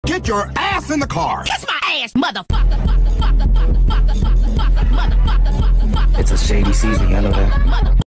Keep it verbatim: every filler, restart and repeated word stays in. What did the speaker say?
Get your ass in the car! Kiss my ass, motherfucker! Motherfucker, motherfucker, motherfucker, motherfucker, It's a shady season, I know that.